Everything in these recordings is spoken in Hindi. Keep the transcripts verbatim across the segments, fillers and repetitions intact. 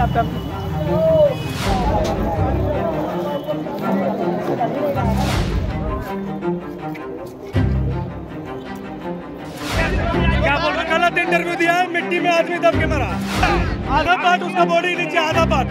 आपका? क्या बोल रहे? गलत इंटरव्यू दिया है, मिट्टी में आदमी दब के मरा, आधा पार्ट उसका बॉडी नीचे, आधा पार्ट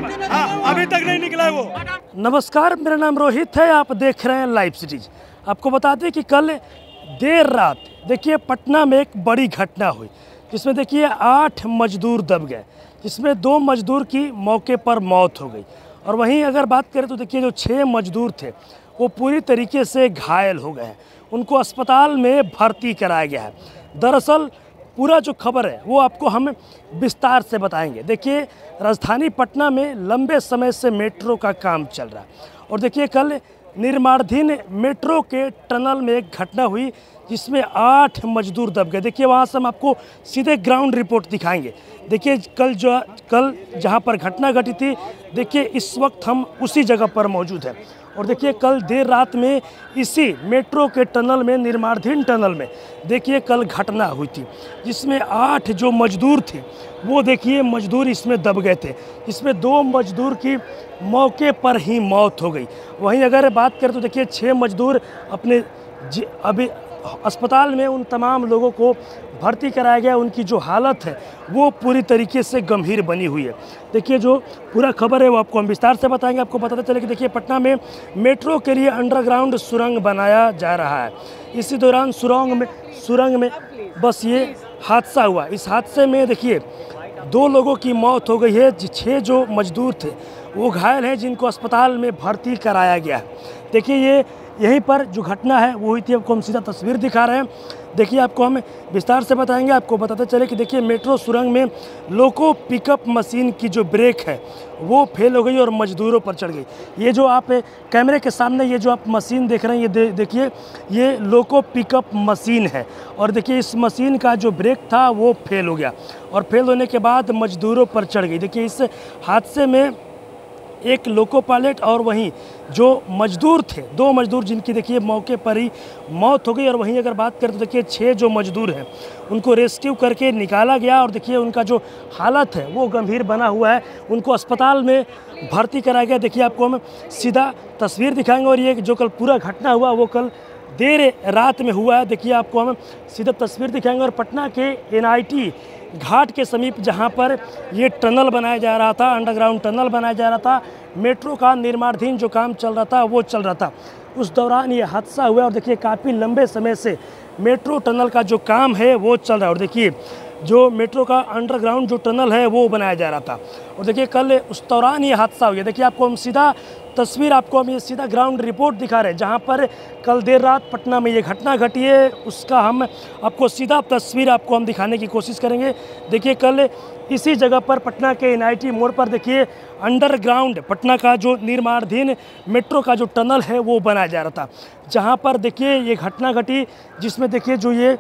हाँ, अभी तक नहीं निकला है वो। नमस्कार, मेरा नाम रोहित है, आप देख रहे हैं लाइव सिटीज। आपको बता दें कि कल देर रात देखिए पटना में एक बड़ी घटना हुई, जिसमें देखिए आठ मजदूर दब गए, जिसमें दो मजदूर की मौके पर मौत हो गई। और वहीं अगर बात करें तो देखिए जो छः मजदूर थे वो पूरी तरीके से घायल हो गए हैं, उनको अस्पताल में भर्ती कराया गया है। दरअसल पूरा जो खबर है वो आपको हम विस्तार से बताएंगे। देखिए राजधानी पटना में लंबे समय से मेट्रो का काम चल रहा है और देखिए कल निर्माणाधीन मेट्रो के टनल में एक घटना हुई जिसमें आठ मजदूर दब गए। देखिए वहाँ से हम आपको सीधे ग्राउंड रिपोर्ट दिखाएंगे। देखिए कल जो कल जहाँ पर घटना घटी थी, देखिए इस वक्त हम उसी जगह पर मौजूद हैं और देखिए कल देर रात में इसी मेट्रो के टनल में, निर्माणाधीन टनल में देखिए कल घटना हुई थी, जिसमें आठ जो मजदूर थे वो देखिए मजदूर इसमें दब गए थे, जिसमें दो मजदूर की मौके पर ही मौत हो गई। वहीं अगर बात करें तो देखिए छः मजदूर अपने अभी अस्पताल में उन तमाम लोगों को भर्ती कराया गया, उनकी जो हालत है वो पूरी तरीके से गंभीर बनी हुई है। देखिए जो पूरा खबर है वो आपको हम विस्तार से बताएंगे। आपको बताते चले कि देखिए पटना में मेट्रो के लिए अंडरग्राउंड सुरंग बनाया जा रहा है। इसी दौरान सुरंग में सुरंग में बस ये हादसा हुआ। इस हादसे में देखिए दो लोगों की मौत हो गई है, छः जो मजदूर थे वो घायल हैं, जिनको अस्पताल में भर्ती कराया गया है। देखिए ये यहीं पर जो घटना है वो हुई थी, आपको हम सीधा तस्वीर दिखा रहे हैं। देखिए आपको हम विस्तार से बताएंगे। आपको बताते चले कि देखिए मेट्रो सुरंग में लोको पिकअप मशीन की जो ब्रेक है वो फेल हो गई और मजदूरों पर चढ़ गई। ये जो आप कैमरे के सामने ये जो आप मशीन देख रहे हैं, ये दे, देखिए ये लोको पिकअप मशीन है और देखिए इस मशीन का जो ब्रेक था वो फेल हो गया और फेल होने के बाद मजदूरों पर चढ़ गई। देखिए इस हादसे में एक लोको पायलट और वहीं जो मजदूर थे, दो मजदूर जिनकी देखिए मौके पर ही मौत हो गई। और वहीं अगर बात करें तो देखिए छः जो मजदूर हैं उनको रेस्क्यू करके निकाला गया और देखिए उनका जो हालत है वो गंभीर बना हुआ है, उनको अस्पताल में भर्ती कराया गया। देखिए आपको हम सीधा तस्वीर दिखाएंगे और ये जो कल पूरा घटना हुआ वो कल देर रात में हुआ है। देखिए आपको हम सीधा तस्वीर दिखाएंगे और पटना के एन आई टी घाट के समीप जहां पर ये टनल बनाया जा रहा था, अंडरग्राउंड टनल बनाया जा रहा था, मेट्रो का निर्माणाधीन जो काम चल रहा था वो चल रहा था, उस दौरान ये हादसा हुआ। और देखिए काफ़ी लंबे समय से मेट्रो टनल का जो काम है वो चल रहा है और देखिए जो मेट्रो का अंडरग्राउंड जो टनल है वो बनाया जा रहा था और देखिए कल उस दौरान ये हादसा हो गया। देखिए आपको हम सीधा तस्वीर आपको हम ये सीधा ग्राउंड रिपोर्ट दिखा रहे हैं, जहां पर कल देर रात पटना में ये घटना घटी है उसका हम आपको सीधा तस्वीर आपको हम दिखाने की कोशिश करेंगे। देखिए कल इसी जगह पर पटना के एन आई टी मोड़ पर देखिए अंडरग्राउंड पटना का जो निर्माणाधीन मेट्रो का जो टनल है वो बनाया जा रहा था, जहाँ पर देखिए ये घटना घटी, जिसमें देखिए जो ये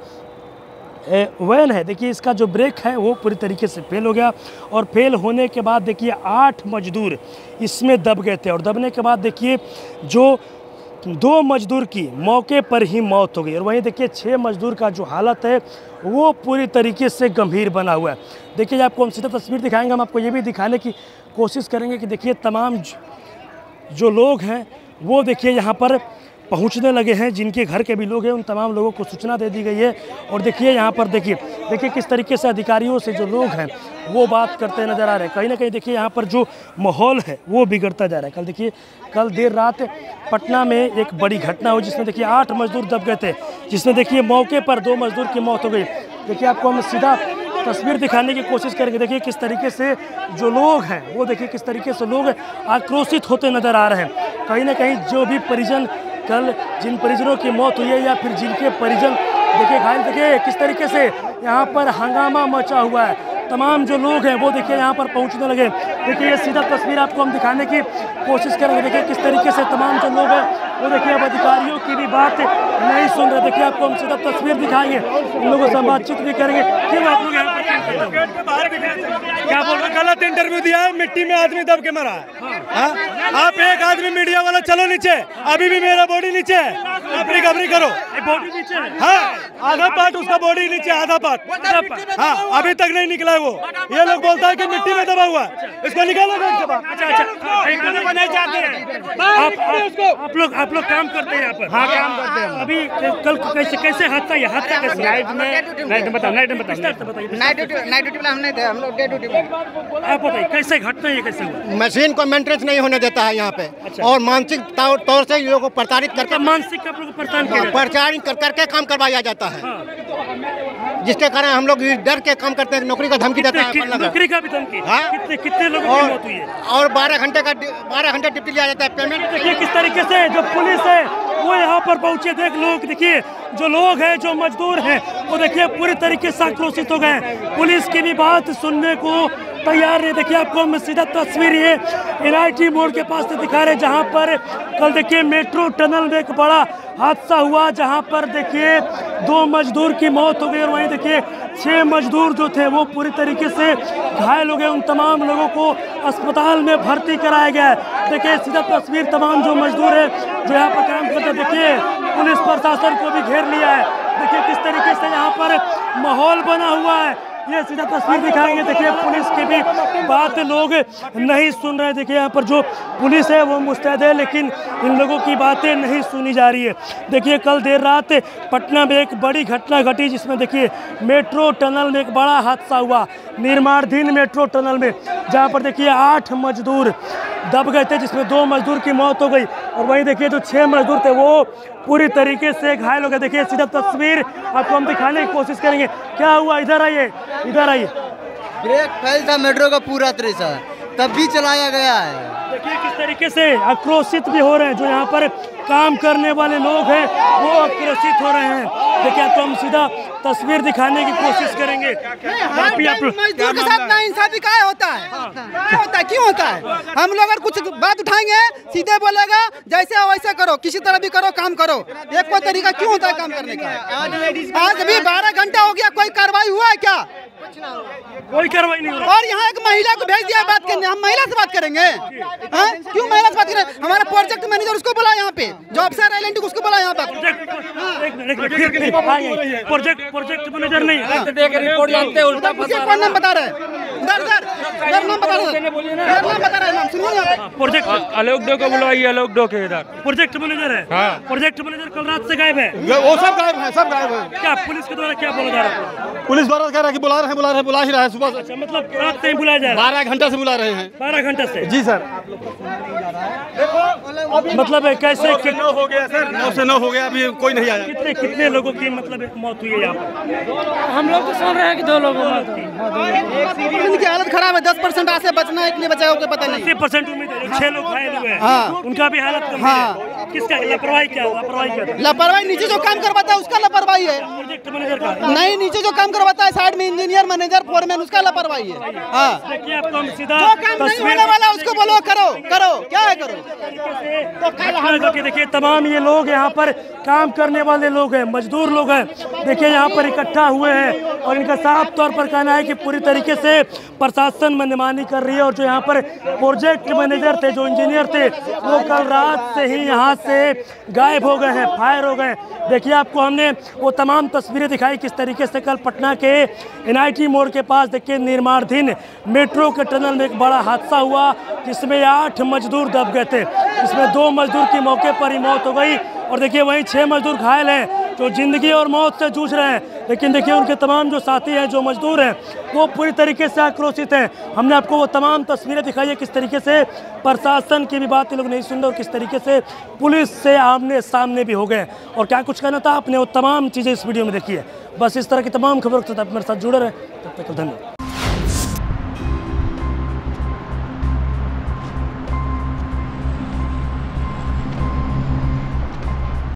वैन है देखिए इसका जो ब्रेक है वो पूरी तरीके से फेल हो गया और फेल होने के बाद देखिए आठ मजदूर इसमें दब गए थे और दबने के बाद देखिए जो दो मजदूर की मौके पर ही मौत हो गई और वहीं देखिए छः मजदूर का जो हालत है वो पूरी तरीके से गंभीर बना हुआ है। देखिए आपको हम सीधा तस्वीर दिखाएंगे, हम आपको ये भी दिखाने की कोशिश करेंगे कि देखिए तमाम जो लोग हैं वो देखिए यहाँ पर पहुंचने लगे हैं, जिनके घर के भी लोग हैं उन तमाम लोगों को सूचना दे दी गई है। और देखिए यहाँ पर देखिए देखिए किस तरीके से अधिकारियों से जो लोग हैं वो बात करते नज़र आ रहे हैं। कहीं ना कहीं देखिए यहाँ पर जो माहौल है वो बिगड़ता जा रहा है। कल देखिए कल देर रात पटना में एक बड़ी घटना हुई जिसमें देखिए आठ मजदूर दब गए थे, जिसमें देखिए मौके पर दो मजदूर की मौत हो गई। देखिए आपको हम सीधा तस्वीर दिखाने की कोशिश करेंगे। देखिए किस तरीके से जो लोग हैं वो देखिए किस तरीके से लोग आक्रोशित होते नज़र आ रहे हैं। कहीं ना कहीं जो भी परिजन कल जिन परिजनों की मौत हुई है या फिर जिनके परिजन देखिए घायल, देखिए किस तरीके से यहाँ पर हंगामा मचा हुआ है, तमाम जो लोग हैं वो देखिए यहाँ पर पहुँचने लगे। देखिए ये सीधा तस्वीर आपको हम दिखाने की कोशिश करेंगे। देखिए किस तरीके से तमाम जो लोग हैं वो देखिए अब अधिकारियों की भी बात नहीं सुन रहे। देखिए आपको हम सीधा तस्वीर दिखाएंगे, उन लोगों से बातचीत भी करेंगे। क्यों आप लोग यहाँ पर क्या बोल रहे? गलत इंटरव्यू दिया है, मिट्टी में आदमी दब के मरा है। हाँ? आप एक आदमी मीडिया वाला चलो नीचे, अभी भी मेरा बॉडी नीचे है, अपनी कबरी करो। बॉडी नीचे है। हाँ, आधा पार्ट उसका बॉडी नीचे, आधा पार्ट। हाँ, अभी तक नहीं निकला है वो। ये लोग बोलता है कि मिट्टी में दबा हुआ है, इसको निकालो घर से बाहर। अच्छा अच्छा, नहीं जाते हैं आप आप आप लोग आप लोग काम करते हैं यहाँ पर? हाँ, काम करते हैं। अभी कल कैसे कैसे हादसा ये हादसा कैसे? नाइट में नाइट में बताओ नाइट में बताओ बताइए। नाइट ड्यूटी नाइट ड्यूटी में हम नहीं थे, हम लोग डे ड्यूटी में। आप बताइए कैसे घटना ये कैसे हुआ? मशीन को मेंटेनेंस नहीं होने देता है यहाँ पे। अच्छा। और मानसिक तौर तौर से लोगों को प्रताड़ित करके मानसिक आप लोग को परेशान किया जाता है। प्रचारित कर करके काम करवाया जाता है, हाँ। जिसके कारण हम लोग डर के काम करते हैं। नौकरी का धमकी देता है कितने- अपन लगा। नौकरी का भी धमकी? हाँ। कितने कितने लोगों की और मौत हुई है? और बारह घंटे का बारह घंटे ड्यूटी लिया जाता है। पेमेंट देखिए किस तरीके से जो पुलिस है वो यहाँ पर पहुंचे। देख लोग, देखिए जो लोग हैं, जो मजदूर हैं, वो देखिए पूरी तरीके से आक्रोशित हो गए। पुलिस की भी बात सुनने को तैयार नहीं। देखिए आपको हम सीधा तस्वीर ये एन आई टी मोड़ के पास से दिखा रहे हैं, जहाँ पर कल देखिए मेट्रो टनल में एक बड़ा हादसा हुआ, जहाँ पर देखिए दो मजदूर की मौत हो गई और वहीं देखिए छह मजदूर जो थे वो पूरी तरीके से घायल हो गए। उन तमाम लोगों को अस्पताल में भर्ती कराया गया है। देखिए सीधा तस्वीर तमाम जो मजदूर है जो यहाँ पर काम करते हैं, देखिए पुलिस प्रशासन को भी घेर लिया है। देखिए किस तरीके से यहाँ पर माहौल बना हुआ है। ये सीधा तस्वीर दिखाएंगे। देखिए पुलिस की भी बात लोग नहीं सुन रहे। देखिए यहाँ पर जो पुलिस है वो मुस्तैद है, लेकिन इन लोगों की बातें नहीं सुनी जा रही है। देखिए कल देर रात पटना में एक बड़ी घटना घटी, जिसमें देखिए मेट्रो टनल में एक बड़ा हादसा हुआ, निर्माणाधीन मेट्रो टनल में, जहाँ पर देखिए आठ मजदूर दब गए थे, जिसमें दो मजदूर की मौत हो गई और वहीं देखिए जो छह मजदूर थे वो पूरी तरीके से घायल हो गए। देखिए सीधा तस्वीर आपको हम दिखाने की कोशिश करेंगे। क्या हुआ? इधर आइए, इधर आइए। ब्रेक फेल था मेट्रो का पूरा तरीका, तब भी चलाया गया है। देखिए किस तरीके से आक्रोशित भी हो रहे हैं जो यहाँ पर काम करने वाले लोग हैं, वो आक्रोशित हो रहे हैं। देखिए आपको हम सीधा तस्वीर दिखाने की कोशिश करेंगे। काफी आप मजदूर के साथ नाइंसाफी क्या होता है? क्या होता है? क्यों होता है? हम लोग अगर कुछ बात उठाएंगे सीधे बोलेगा जैसे हो वैसे करो, किसी तरह भी करो, काम करो। एक कोई तरीका क्यों होता है काम करने का? आज अभी बारह घंटा हो गया, कोई कार्रवाई हुआ है क्या? कोई कार्रवाई नहीं हो रही। और यहाँ एक महिला को भेज दिया बात करने, हम महिला से बात करेंगे? हाँ? क्यों महिला से बात करें? हमारा प्रोजेक्ट मैनेजर उसको बोला यहाँ पे, जो अफसर एल एंड टी उसको बोला यहाँ पे। प्रोजेक्ट प्रोजेक्ट मैनेजर नहीं रिपोर्ट जानते हैं, उल्टा कौन नाम बता रहे हैं? इधर इधर इधर नाम बता रहे हैं, इधर नाम बता रहे हैं, नाम सुनिए यहाँ पे। प्रोजेक्ट आलोक डो को बुलवाइए, आलोक डो के इधर प्रोजेक्ट मैनेजर है। हाँ। प्रोजेक्ट मैनेजर कल रात से गायब है। वो सब गायब है, सब गायब है। क्या पुलिस के द्वारा क्या बोला जा रहा है? पुलिस द्वारा कह रहा है कि बुला रहे हैं, बुला रहे हैं, बुला ही रहा है सुबह से। अच्छा, मतलब रात से ही बुलाया जा रहा है? बारह घंटे से बुला रहे हैं। बारह घंटे से? जी सर। मतलब कैसे नौ से नौ हो गया सर, नौ से नौ हो गया, अभी कोई नहीं आया। कितने कितने लोगों की मतलब एक मौत हुई है यहाँ पर? हम लोग तो सुन रहे हैं कि दो लोगों की मौत हुई। इनकी हालत खराब है, दस परसेंट आज से बचना है कि नहीं बचाएगा कोई पता नहीं। अस्सी परसेंट उम्मीद है। जो छह लोग घायल हुए हैं हाँ। उनका भी हालत गंभीर है। किसका लापरवाही? क्या लापरवाही क्या? लापरवाही नीचे जो काम करवाता है उसका लापरवाही है। प्रोजेक्ट मैनेजर का नहीं, नीचे जो काम करवाता है साइड में इंजीनियर मैनेजर फोरमैन, उसका लापरवाही है। हाँ, देखिए आपको हम सीधा जो काम नहीं होने वाला उसको बोलो करो करो, क्या है करो। देखिए देखिए तमाम ये लोग यहाँ पर काम करने वाले लोग हैं, मजदूर लोग हैं, देखिए यहाँ पर इकट्ठा हुए हैं और इनका साफ तौर पर कहना है कि पूरी तरीके से प्रशासन मनमानी कर रही है। और जो यहाँ पर प्रोजेक्ट मैनेजर थे, जो इंजीनियर थे, वो कल रात से ही यहाँ से गायब हो गए हैं, फायर हो गए। देखिए आपको हमने वो तमाम तस्वीरें दिखाई किस तरीके से कल पटना के एन आई टी मोड़ के पास देखिए निर्माणाधीन मेट्रो के टनल में एक बड़ा हादसा हुआ, जिसमें आठ मजदूर दब गए थे। इसमें दो मजदूर की मौके पर ही मौत हो गई और देखिए वहीं छह मजदूर घायल हैं जो जिंदगी और मौत से जूझ रहे हैं। लेकिन देखिए उनके तमाम जो साथी हैं, जो मजदूर हैं, वो पूरी तरीके से आक्रोशित हैं। हमने आपको वो तमाम तस्वीरें दिखाई है किस तरीके से प्रशासन की भी बात ये लोग नहीं सुन रहे और किस तरीके से पुलिस से आमने सामने भी हो गए। और क्या कुछ कहना था आपने, वो तमाम चीज़ें इस वीडियो में देखी है। बस इस तरह की तमाम खबरों के साथ मेरे साथ जुड़े रहे। तब तक धन्यवाद।